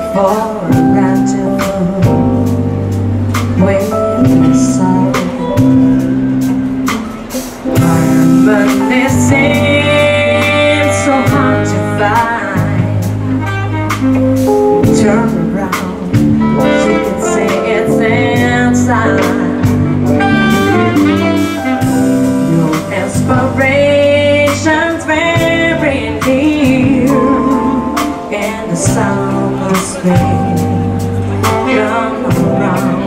for a rendezvous with the sun. But it seems so hard to find. Turn around, you can see it's inside. Your inspiration's very near, and the sound of space come around.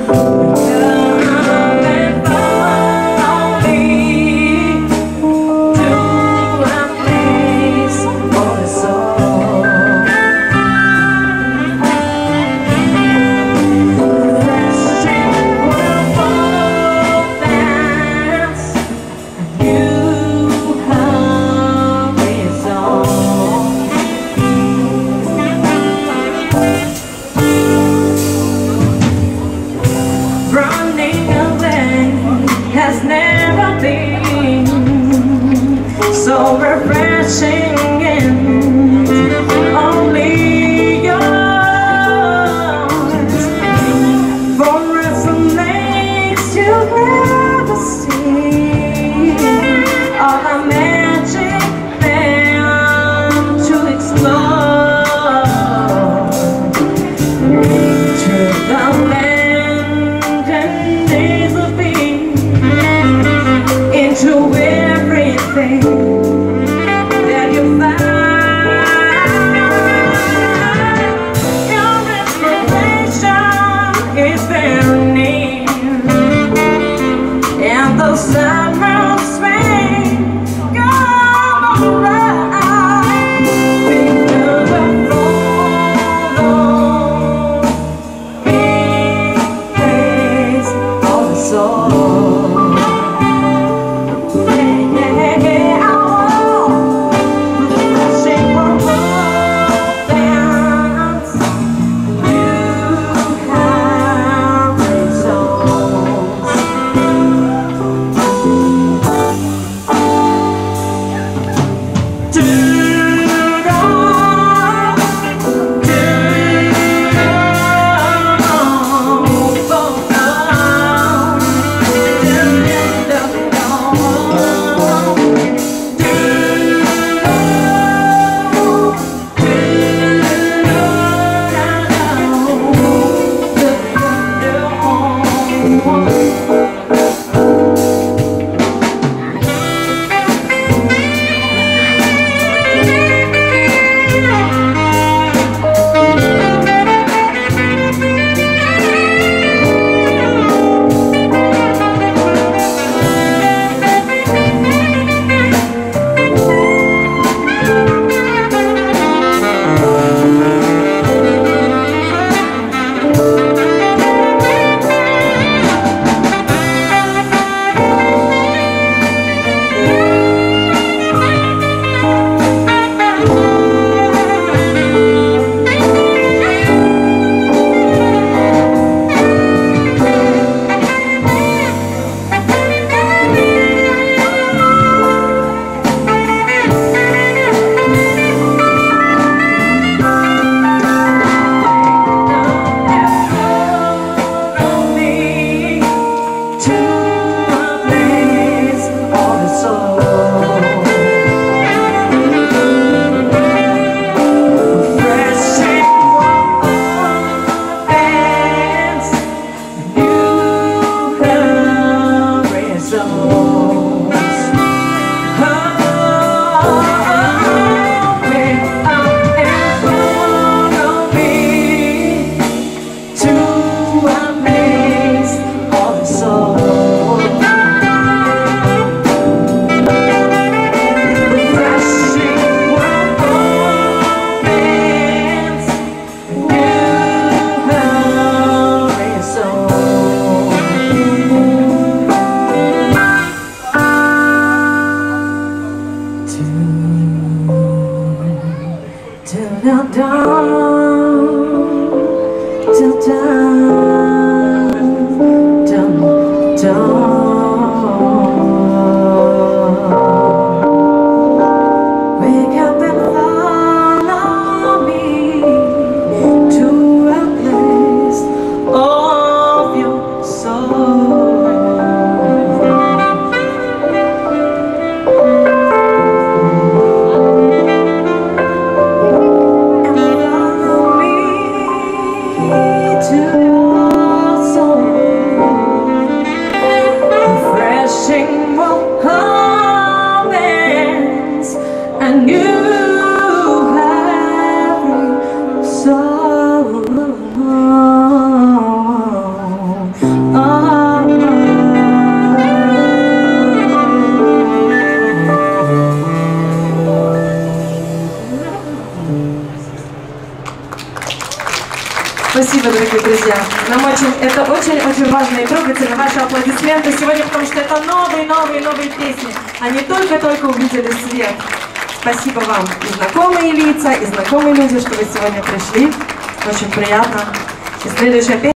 So refreshing and only yours. Forever makes you never see all the magic there to explore. Through the land and days of being, into everything. Спасибо, дорогие друзья. Это очень важно и трогательно, ваши аплодисменты сегодня, потому что это новые песни. Они только увидели свет. Спасибо вам, и знакомые лица, и знакомые люди, что вы сегодня пришли. Очень приятно. И следующая песня.